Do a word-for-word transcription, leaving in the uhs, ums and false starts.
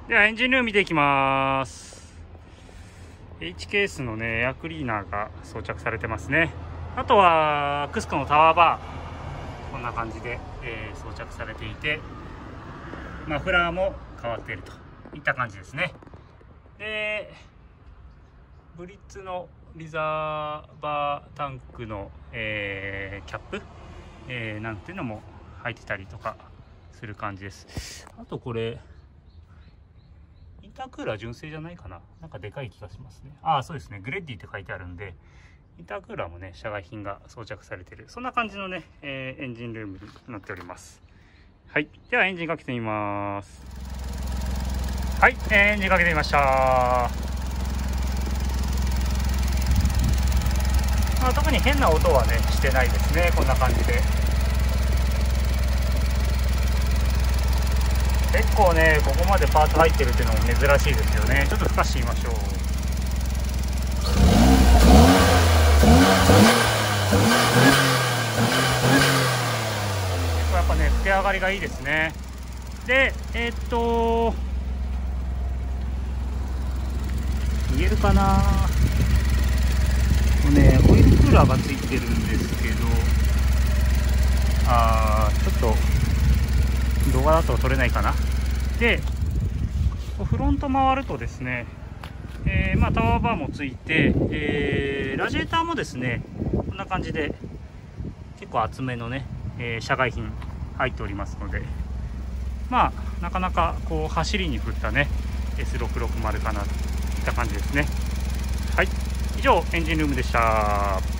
ではエンジンルーム見ていきます。 H ケースのねエアクリーナーが装着されてますね。あとはクスコのタワーバー、こんな感じで、えー、装着されていて、マフラーも変わっているといった感じですね。でブリッツのリザーバータンクの、えー、キャップ、えー、なんていうのも入ってたりとかする感じです。あとこれインタークーラー純正じゃないかな、なんかでかい気がしますね。ああそうですね、グレッディって書いてあるんでインタークーラーもね社外品が装着されてる、そんな感じのね、えー、エンジンルームになっております。はい、ではエンジンかけてみます。はい、エンジンかけてみました。まあ、特に変な音はねしてないですね。こんな感じで結構ねここまでパーツ入ってるっていうのも珍しいですよね。ちょっと吹かしてみましょう。結構やっぱね吹き上がりがいいですね。でえー、っと見えるかな、これねオイルクーラーがついてるんですけど、あーちょっと動画だと撮れないかな。でフロント回るとですね、えーまあ、タワーバーもついて、えー、ラジエーターもですねこんな感じで結構厚めのね、えー、社外品入っておりますので、まあなかなかこう走りに振ったね エスろくろくまる かなといった感じですね。はい、以上エンジンルームでした。